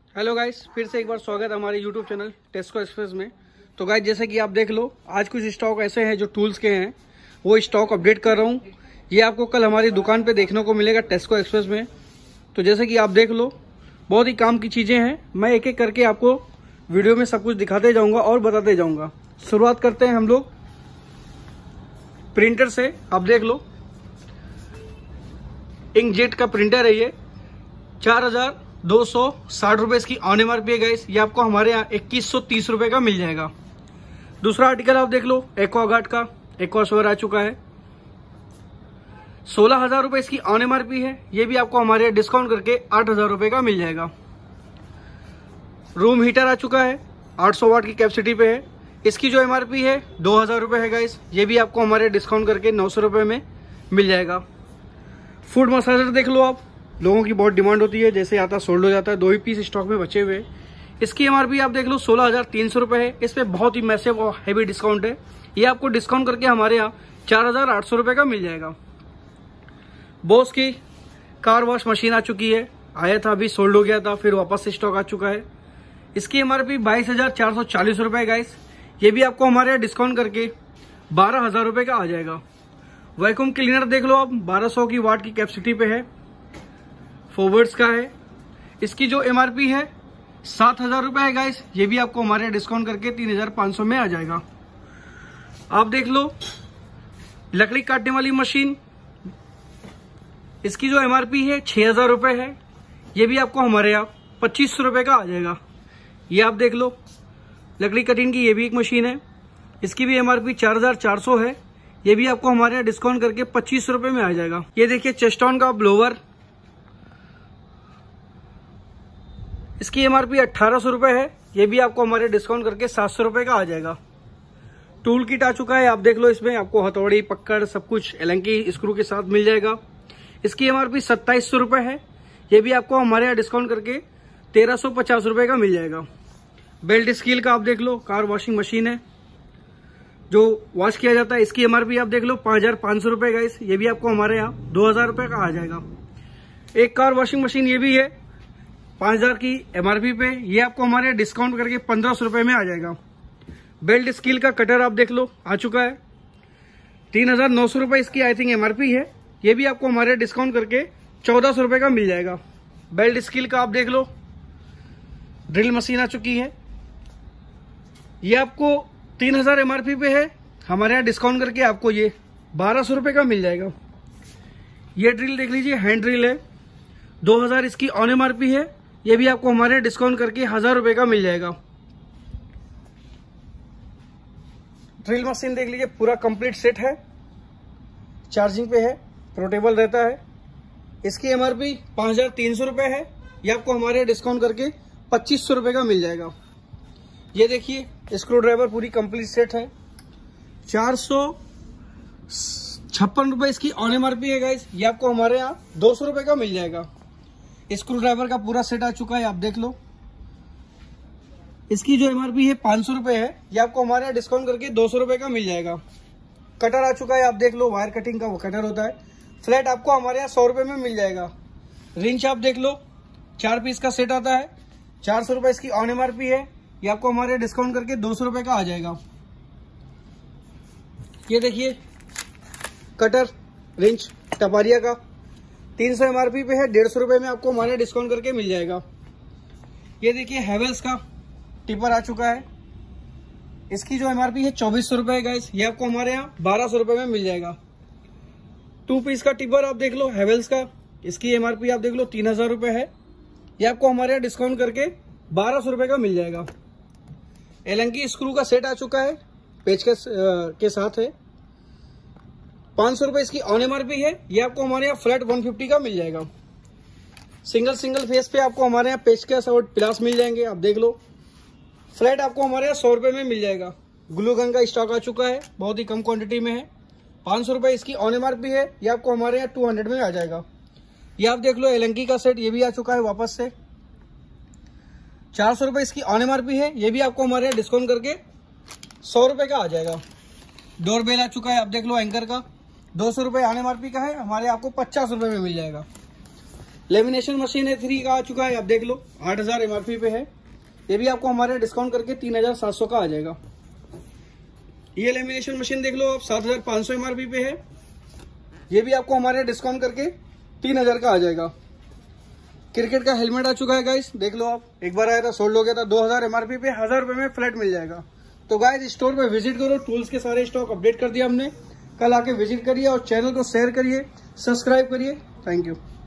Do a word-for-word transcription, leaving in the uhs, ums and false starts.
Hello guys, फिर से एक बार स्वागत है हमारे यूट्यूब चैनल टेस्को एक्सप्रेस में। तो गाइस, जैसे कि आप देख लो, आज कुछ स्टॉक ऐसे हैं जो टूल्स के हैं, वो स्टॉक अपडेट कर रहा हूँ। ये आपको कल हमारी दुकान पे देखने को मिलेगा टेस्को एक्सप्रेस में। तो जैसे कि आप देख लो, बहुत ही काम की चीज़ें हैं। मैं एक एक करके आपको वीडियो में सब कुछ दिखाते जाऊँगा और बताते जाऊँगा। शुरुआत करते हैं हम लोग प्रिंटर से। आप देख लो, इंकजेट का प्रिंटर है ये, चार हजार दो सौ साठ रुपए इसकी ऑन एम आर पी है गाइस। ये आपको हमारे यहाँ इक्कीस सौ तीस रुपए का मिल जाएगा। दूसरा आर्टिकल आप देख लो, एक्वागार्ड का एक्वाशोर आ चुका है, सोलह हजार रुपए इसकी ऑन एम आर पी है। ये भी आपको हमारे यहाँ डिस्काउंट करके आठ हजार रुपए का मिल जाएगा। रूम हीटर आ चुका है, आठ सौ वाट की कैपेसिटी पे है। इसकी जो एम आर पी है दो हजार रुपए है गाइस। ये भी आपको हमारे डिस्काउंट करके नौ सौ रुपए में मिल जाएगा। फूड मसाजर देख लो आप, लोगों की बहुत डिमांड होती है, जैसे आता सोल्ड हो जाता है, दो ही पीस स्टॉक में बचे हुए। इसकी एमआरपी आप देख लो सोलह हजार तीन सौ रुपए है। इस पे बहुत ही मैसिव और हैवी डिस्काउंट है। ये आपको डिस्काउंट करके हमारे यहाँ चार हजार आठ सौ रुपए का मिल जाएगा। बोस की कार वॉश मशीन आ चुकी है, आया था अभी सोल्ड हो गया था, फिर वापस से स्टॉक आ चुका है। इसकी एमआरपी बाईस हजार चार सौ चालीस रुपए गाइस। ये भी आपको हमारे यहाँ डिस्काउंट करके बारह हजार रुपए का आ जाएगा। वैक्यूम क्लीनर देख लो आप, बारह सौ की वाट की कैपेसिटी पे है, फॉरवर्ड्स का है। इसकी जो एमआरपी है सात हजार रुपए है गाइस। ये भी आपको हमारे डिस्काउंट करके तीन हजार पांच सौ में आ जाएगा। आप देख लो लकड़ी काटने वाली मशीन, इसकी जो एमआरपी है छह हजार रुपए है। ये भी आपको हमारे यहाँ पच्चीस सौ रुपए का आ जाएगा। ये आप देख लो लकड़ी कटिंग की, ये भी एक मशीन है। इसकी भी एमआरपी चार हजार चार सौ है। ये भी आपको हमारे यहाँ डिस्काउंट करके पच्चीस सौ रुपए में आ जाएगा। ये देखिए चेस्टॉन का ब्लोवर, इसकी एमआरपी अट्ठारह सौ रुपए है। ये भी आपको हमारे डिस्काउंट करके सात सौ रुपए का आ जाएगा। टूल किट आ चुका है, आप देख लो, इसमें आपको हथौड़ी पकड़ सब कुछ एलंकी स्क्रू के साथ मिल जाएगा। इसकी एमआरपी सत्ताईस सौ रुपए है। ये भी आपको हमारे यहाँ डिस्काउंट करके तेरह सौ पचास रुपए का मिल जाएगा। बेल्ट स्कील का आप देख लो, कार वॉशिंग मशीन है जो वॉश किया जाता है। इसकी एमआरपी आप देख लो पांच हजार पांच सौ रुपए गाइस। ये भी आपको हमारे यहाँ दो हजार रुपए का आ जाएगा। एक कार वॉशिंग मशीन ये भी है, पांच हजार की एमआरपी पे। ये आपको हमारे डिस्काउंट करके पंद्रह सौ रुपए में आ जाएगा। बेल्ट स्कील का कटर आप देख लो आ चुका है, तीन हजार नौ सौ रुपए इसकी आई थिंक एमआरपी है। ये भी आपको हमारे डिस्काउंट करके चौदह सौ रुपए का मिल जाएगा। बेल्ट स्कील का आप देख लो, ड्रिल मशीन आ चुकी है। ये आपको तीन हजार एमआरपी पे है, हमारे यहाँ डिस्काउंट करके आपको ये बारह सौ रुपए का मिल जाएगा। ये ड्रिल देख लीजिए, हैंड ड्रिल है, दो हजार इसकी ऑन एमआरपी है। ये भी आपको हमारे यहाँ डिस्काउंट करके हजार रुपए का मिल जाएगा। ड्रिल मशीन देख लीजिए, पूरा कंप्लीट सेट है, चार्जिंग पे है, पोर्टेबल रहता है। इसकी एमआरपी पांच हजार तीन सौ रुपए है। ये आपको हमारे यहाँ डिस्काउंट करके पच्चीस सौ रुपए का मिल जाएगा। ये देखिए स्क्रू ड्राइवर पूरी कंप्लीट सेट है, चार सौ छप्पन रुपए इसकी ऑन एमआरपी है गाइस। ये आपको हमारे यहाँ दो सौ रुपए का मिल जाएगा। स्क्रू ड्राइवर का पूरा सेट आ चुका है, आप देख लो। इसकी जो एमआरपी है पांच सौ रुपए है। ये आपको हमारे यहाँ डिस्काउंट करके दो सौ रुपए का मिल जाएगा। कटर आ चुका है, आप देख लो, वायर कटिंग का वो कटर होता है, फ्लैट आपको हमारे यहाँ सौ रुपए में मिल जाएगा। रिंच आप देख लो, चार पीस का सेट आता है, चार सौ रुपए इसकी ऑन एमआरपी है। ये आपको हमारे डिस्काउंट करके दो सौ रुपए का आ जाएगा। ये देखिए कटर रिंच टपारिया का, तीन सौ एमआरपी पे है, डेढ़ सौ रुपए में आपको हमारे डिस्काउंट करके मिल जाएगा। ये देखिए हैवेल्स का टिपर आ चुका है। इसकी जो एमआरपी है चौबीस सौ रुपए है गाइस। ये आपको हमारे यहाँ बारह सौ रुपए में मिल जाएगा। टू पीस का टिपर आप देख लो हैवेल्स का, इसकी एमआरपी आप देख लो तीन हजार रुपए है। ये आपको हमारे यहाँ डिस्काउंट करके बारह सौ रुपए का मिल जाएगा। एलंकी स्क्रू का सेट आ चुका है, पेचकस के साथ है, पांच सौ रुपए इसकी ऑन एमआरपी है। ये आपको हमारे यहाँ फ्लैट वन फिफ्टी का मिल जाएगा। सिंगल सिंगल फेस पे आपको हमारे यहाँ पेचकस और प्लास मिल जाएंगे, आप देख लो। फ्लैट आपको हमारे यहाँ सौ रुपए में मिल जाएगा। ग्लू गन का स्टॉक आ चुका है, बहुत ही कम क्वांटिटी में है, पांच सौ रुपए इसकी ऑन एमआरपी है। ये आपको हमारे यहाँ टू हंड्रेड में आ जाएगा। ये आप देख लो एलंकी का सेट, ये भी आ चुका है वापस से, चार सौ रुपए इसकी ऑन एमआरपी है। ये भी आपको हमारे यहाँ डिस्काउंट करके सौ रुपए का आ जाएगा। डोर बेल आ चुका है, आप देख लो एंकर का, दो सौ रुपए ऑन एमआरपी का है, हमारे आपको पचास रुपए में मिल जाएगा। लेमिनेशन मशीन है थ्री का आ चुका है, आप देख लो आठ हजार एमआरपी पे है। ये भी आपको हमारे डिस्काउंट करके तीन हजार सात सौ का आ जाएगा। ये लेमिनेशन मशीन देख लो आप, सात हजार पाँच सौ एमआरपी पे है। ये भी आपको हमारे डिस्काउंट करके तीन हजार का आ जाएगा। क्रिकेट का हेलमेट आ चुका है गाइस, देख लो आप, एक बार आया था सोल्ड हो गया था, दो हजार एमआरपी पे हजार रुपए में फ्लैट मिल जाएगा। तो गाइस स्टोर पे विजिट करो, टूल्स के सारे स्टॉक अपडेट कर दिया हमने, कल आके विजिट करिए और चैनल को शेयर करिए, सब्सक्राइब करिए। Thank you.